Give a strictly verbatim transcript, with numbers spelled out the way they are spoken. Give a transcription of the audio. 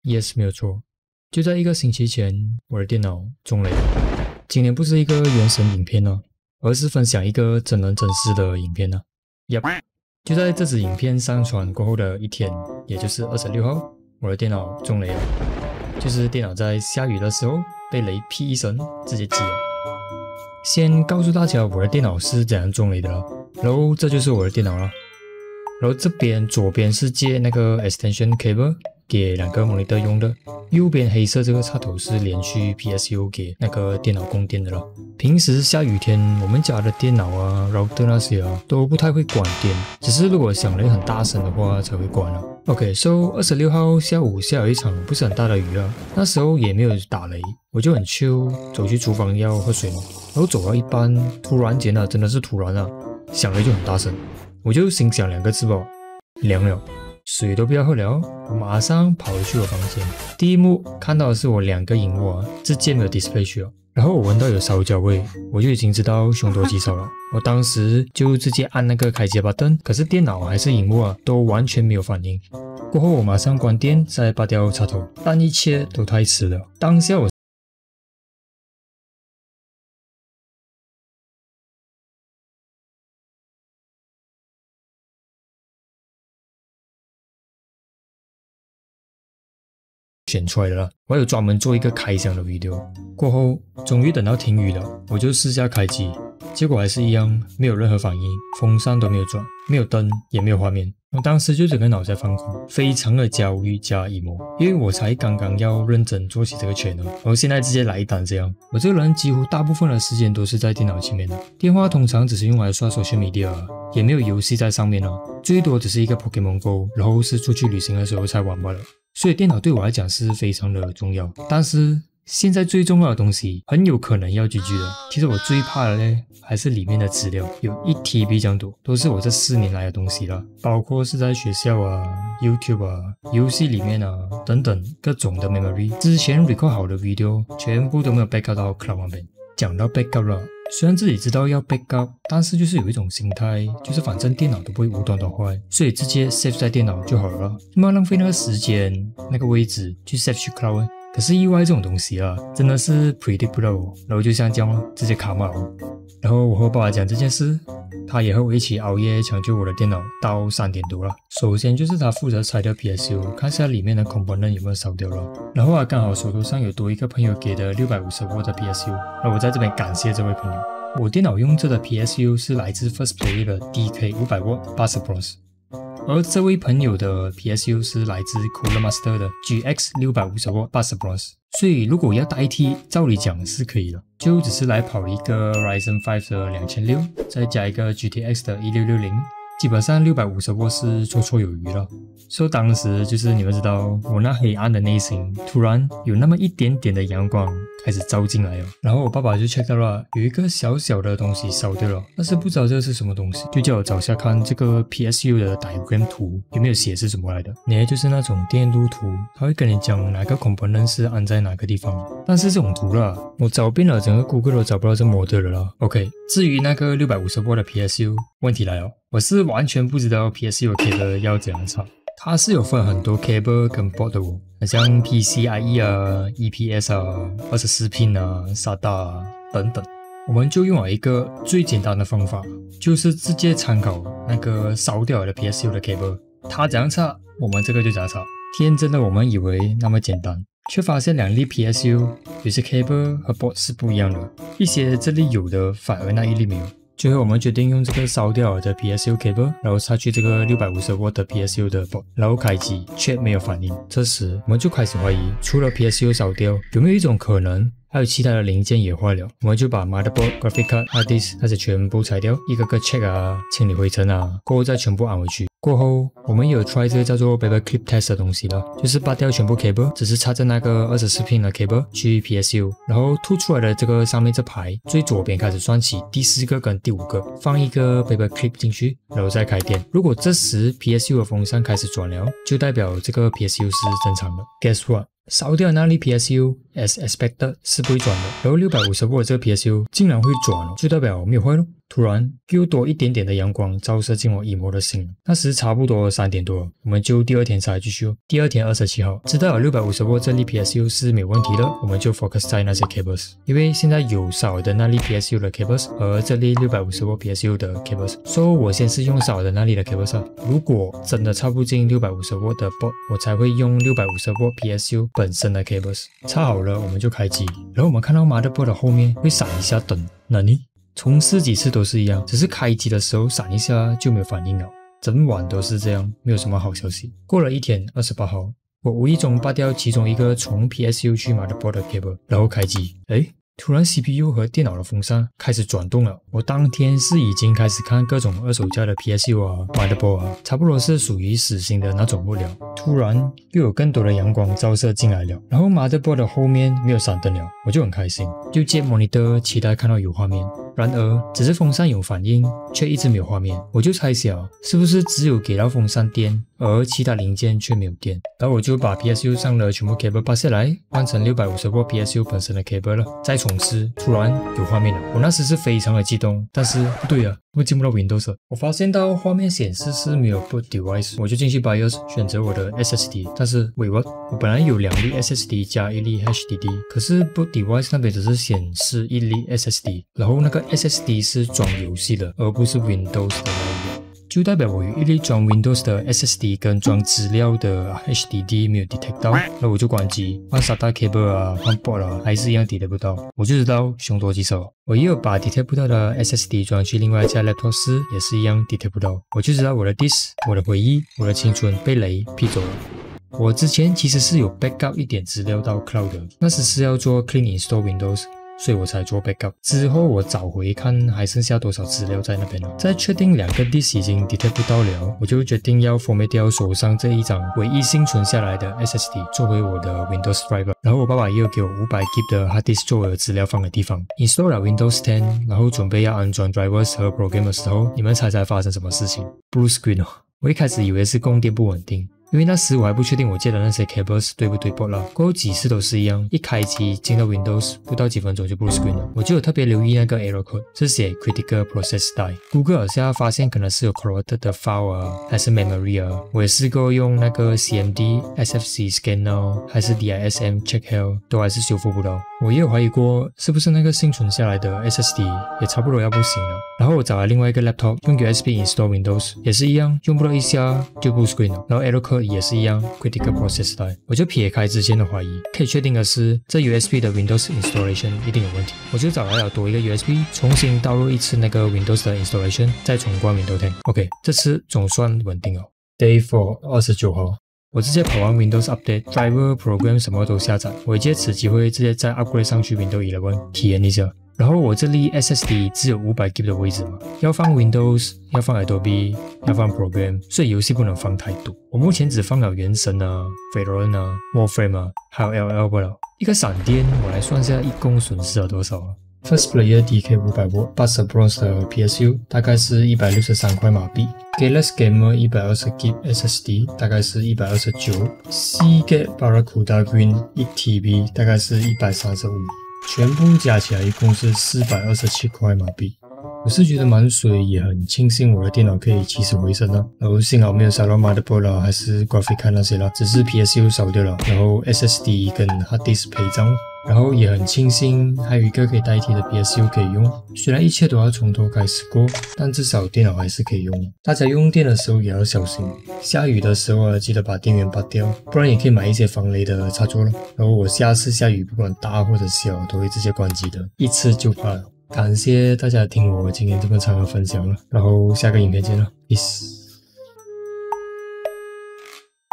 Yes， 没有错。就在一个星期前，我的电脑中雷了。今天不是一个原神影片呢，而是分享一个真人真事的影片呢。Yep， 就在这支影片上传过后的一天，也就是二十六号，我的电脑中雷了。就是电脑在下雨的时候被雷劈一声，直接击了。先告诉大家我的电脑是怎样中雷的了，然后这就是我的电脑了。然后这边左边是接那个 extension cable 给两个 monitor 用的，右边黑色这个插头是连续 P S U 给那个电脑供电的了。平时下雨天我们家的电脑啊 router 那些啊都不太会关电，只是如果响雷很大声的话才会关了。OK， so 二十六号下午下了一场不是很大的雨啊，那时候也没有打雷，我就很 chill 走去厨房要喝水嘛，然后走到一半，突然间啊，真的是突然啊，响雷就很大声，我就心想两个字吧，凉了。水都不要喝了，我马上跑回去我房间。第一幕看到的是我两个荧幕啊，直接没有 display 去了。然后我闻到有烧焦味，我就已经知道凶多吉少了。我当时就直接按那个开机 button， 可是电脑还是荧幕啊，都完全没有反应。过后我马上关电，再拔掉插头，但一切都太迟了。当下我选出来的了，我还有专门做一个开箱的 video。过后终于等到停雨了，我就试下开机，结果还是一样，没有任何反应，风扇都没有转，没有灯，也没有画面。我当时就整个脑袋放空，非常的焦虑加 emo， 因为我才刚刚要认真做起这个 channel， 然后现在直接来一单这样。我这个人几乎大部分的时间都是在电脑前面的，电话通常只是用来刷 social media， 也没有游戏在上面了，最多只是一个 Pokemon Go， 然后是出去旅行的时候才玩罢了。所以电脑对我来讲是非常的重要，但是现在最重要的东西很有可能要 G G 的。其实我最怕的呢，还是里面的资料，有一 T B 这样多，都是我这四年来的东西了，包括是在学校啊、YouTube 啊、游戏里面啊等等各种的 memory， 之前 record 好的 video 全部都没有 backup 到 cloud 那边。讲到 backup 了，虽然自己知道要 backup， 但是就是有一种心态，就是反正电脑都不会无端端坏，所以直接 save 在电脑就好了，不要浪费那个时间、那个位置去 save 去 cloud。可是意外这种东西啊，真的是 predict 不到，然后就像这样咯，直接卡码了。然后我和爸爸讲这件事，他也和我一起熬夜抢救我的电脑到三点多了。首先就是他负责拆掉 P S U， 看下里面的 component 有没有烧掉了。然后啊，刚好手头上有多一个朋友给的六百五十瓦的 P S U， 那我在这边感谢这位朋友。我电脑用这的 P S U 是来自 First Play 的 D K 五百瓦八十 Plus， 而这位朋友的 P S U 是来自 Cooler Master 的 G X 六百五十瓦八十 Plus， 所以如果要代替，照理讲是可以的，就只是来跑一个 Ryzen 五的两千六，再加一个 G T X 的一六六零，基本上六百五十瓦是绰绰有余了。所以当时就是你们知道，我那黑暗的内心突然有那么一点点的阳光开始照进来了。然后我爸爸就 check 到了有一个小小的东西烧掉了，但是不知道这是什么东西，就叫我找下看这个 P S U 的 diagram 图有没有写是什么来的。也就是那种电路图，他会跟你讲哪个 component 是安在哪个地方。但是这种图啦，我找遍了整个 Google 都找不到这 model 了啦。OK， 至于那个六百五十瓦的 P S U， 问题来了，我是完全不知道 P S U 的 cable 要怎样插。它是有分很多 cable 跟 port 的哦，像 P C I E 啊、E P S 啊、二十四 pin 啊、S A T A 啊等等。我们就用了一个最简单的方法，就是直接参考那个烧掉的 P S U 的 cable， 它怎样插，我们这个就怎样插。天真的我们以为那么简单，却发现两粒 P S U 有些 cable 和 port 是不一样的，一些这里有的反而那一粒没有。最后我们决定用这个烧掉的 P S U cable， 然后插去这个六百五十瓦的 P S U 的 port， 然后开机却没有反应。这时我们就开始怀疑，除了 P S U 烧掉，有没有一种可能还有其他的零件也坏了？我们就把 motherboard、graphic card、hard disk 那些全部拆掉，一个个 check 啊，清理灰尘啊，过后再全部安回去。过后我们有 try 这个叫做 paper clip test 的东西了，就是拔掉全部 cable， 只是插着那个二十四 pin 的 cable 去 P S U， 然后吐出来的这个上面这排最左边开始算起第四个跟第五个，放一个 paper clip 进去，然后再开电。如果这时 P S U 的风扇开始转了，就代表这个 P S U 是正常的。Guess what？烧掉的那粒 P S U as expected 是不会转的，然后六百五十瓦这个 P S U 竟然会转了，就代表没有坏咯。 突然又多一点点的阳光照射进我 emo 的心。那时差不多三点多，我们就第二天才继续。第二天二十七号，知道有六百五十瓦这粒 P S U 是没有问题的，我们就 focus 在那些 cables， 因为现在有少的那粒 P S U 的 cables 和这粒六百五十瓦 P S U 的 cables， 所以我先是用少的那粒的 cables， 如果真的插不进六百五十瓦的 board， 我才会用六百五十瓦 P S U 本身的 cables。 插好了我们就开机，然后我们看到 motherboard 的后面会闪一下灯，那你重试几次都是一样，只是开机的时候闪一下就没有反应了，整晚都是这样，没有什么好消息。过了一天二十八号，我无意中拔掉其中一个从 P S U 去 motherboard 的 cable， 然后开机，诶突然 C P U 和电脑的风扇开始转动了。我当天是已经开始看各种二手价的 P S U 啊 motherboard 啊，差不多是属于死星的那种物料。突然又有更多的阳光照射进来了，然后 motherboard 的后面没有闪灯了，我就很开心，就接 monitor 期待看到有画面。然而只是风扇有反应，却一直没有画面，我就猜想是不是只有给到风扇电，而其他零件却没有电。然后我就把 P S U 上的全部 cable 拔下来，换成六百五十瓦 P S U 本身的 cable 了，再重试，突然有画面了。我那时是非常的激动，但是不对啊，我进不到 Windows 了。我发现到画面显示是没有 boot device， 我就进去 BIOS 选择我的 S S D， 但是 wait what， 我本来有两粒 S S D 加一粒 H D D， 可是 boot device 那边只是显示一粒 S S D， 然后那个 S S D 是装游戏的，而不是 Windows 的那一个，就代表我有一粒装 Windows 的 S S D 跟装资料的 H D D 没有 detect 到，那我就关机，换 S A T A cable 啊，换 port 啊，还是一样 detect 不到，我就知道凶多吉少。我也有把 detect 不到的 S S D 装去另外一家 laptop 时，也是一样 detect 不到，我就知道我的 disk、我的回忆、我的青春被雷劈走了。我之前其实是有 backup 一点资料到 cloud 的，那时是要做 clean install Windows，所以我才做 backup。之后我找回看还剩下多少资料在那边了。在确定两个 disk 已经 detect 不到了，我就决定要 format 掉手上这一张唯一幸存下来的 S S D 作为我的 Windows driver。然后我爸爸也有给我五百 G B 的 hard disk 作为资料放的地方。install 了 Windows 十，然后准备要安装 drivers 和 program 的时候，你们猜猜发生什么事情 ？Blue screen 哦！我一开始以为是供电不稳定。因为那时我还不确定我接的那些 cables 对不对 port 了，过后几次都是一样，一开机进到 Windows 不到几分钟就 blue screen 了。我就有特别留意那个 error code， 是写 critical process die。Google 好像发现可能是有 corrupted 的 file 啊，还是 memory 啊。我也试过用那个 C M D、S F C scanner 还是 D I S M check hell， 都还是修复不到。我也有怀疑过是不是那个幸存下来的 S S D 也差不多要不行了。然后我找了另外一个 laptop 用 U S B install Windows， 也是一样，用不到一下就 blue screen 了。然后 error code 也是一样 critical process die。我就撇开之前的怀疑，可以确定的是这 U S B 的 Windows installation 一定有问题。我就找来了多一个 U S B， 重新导入一次那个 Windows 的 installation， 再重关 Windows 十。OK， 这次总算稳定了。Day four 二十九号。我直接跑完 Windows Update、Driver、Program 什么都下载，我也借此机会直接再 upgrade 上去 Windows 十一体验一下。然后我这里 S S D 只有五百 G B 的位置嘛，要放 Windows， 要放 Adobe， 要放 Program， 所以游戏不能放太多。我目前只放了原神啊、Valorant啊、Warframe 啊，还有 L L 不了。一个闪电，我来算下一共损失了多少啊 ？First Player D K 五百瓦 八十 Bronze 的 P S U 大概是一百六十三块马币 ，Keyless Gamer 一百二十 G B S S D 大概是一百二十九 ，Seagate Barracuda Green 一 T B 大概是一百三十五。全部加起来一共是四百二十七块马币。我是觉得蛮水，也很庆幸我的电脑可以起死回生了。然后幸好没有烧到 motherboard 啦，还是 graphic card 那些啦，只是 P S U 烧掉了，然后 S S D 跟 hard disk 陪葬。然后也很庆幸还有一个可以代替的 P S U 可以用，虽然一切都要从头开始过，但至少电脑还是可以用。大家用电的时候也要小心，下雨的时候啊，记得把电源拔掉，不然也可以买一些防雷的插座了。然后我下次下雨不管大或者小都会直接关机的，一次就罢了。感谢大家听我今天这么长的分享了，然后下个影片见了 ，peace。